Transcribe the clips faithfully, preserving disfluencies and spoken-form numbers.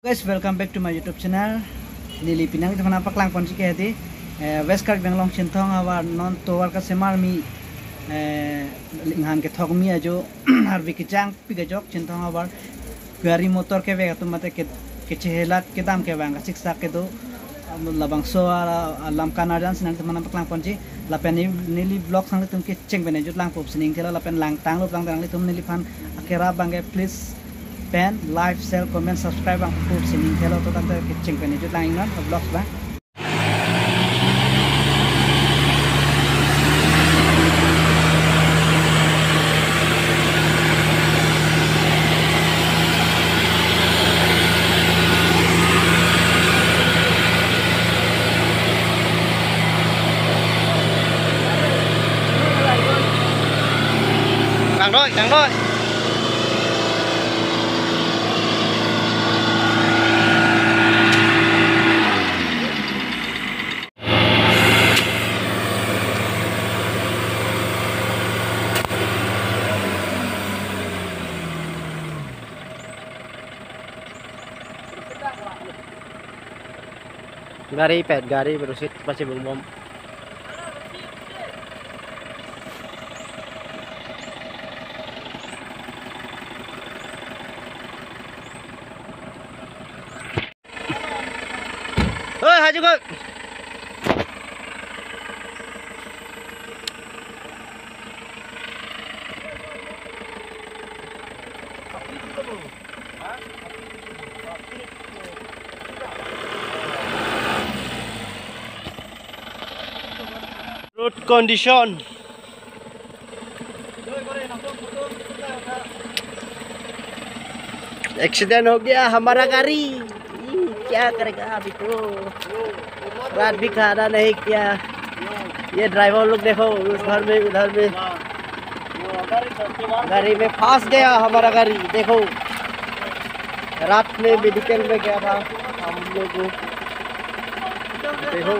Guys, welcome back to my YouTube channel. Lili pinang itu mana paklang ponci ke hati. West Kark Anglong Chinthong awar non towar ka semar mi inghan ke thok mi ajo harbi ke jang piga jok Chinthong awar gari motor ke vega tu mate ke ke chehela ke dam ke banga siksa ke do labang so alam kanadan senang tu mana paklang ponci lapen nili vlog sang tu ke ceng bene jut lang pop sening tela lapen lang tang lop lang tang li tum nili pan akira bangge please pen like share comment subscribe ang pop sening tela to tang ke ceng bene jut lang ingat vlogs bang Thằng thôi, thằng thôi. Gari pet, gari berusit pasti bom bom. Ơi, hai chú ơi. Road condition. Accident हो गया हमारा गाड़ी, क्या करेगा अभी तो रात भी खाना नहीं किया। ये ड्राइवर लोग देखो उधर में उधर में गाड़ी में फंस गया हमारा गाड़ी। देखो रात में मेडिकल में गया था हम लोग। देखो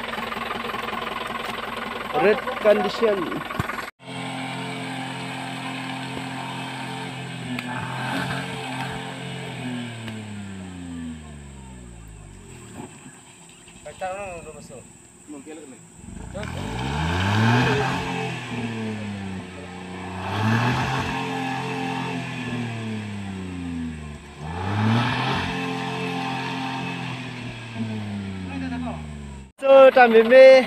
red condition. So kami me,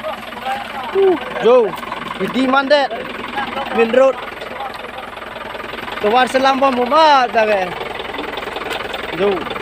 jo, di mana main road, tuar selam bom bom, dah ke, jo.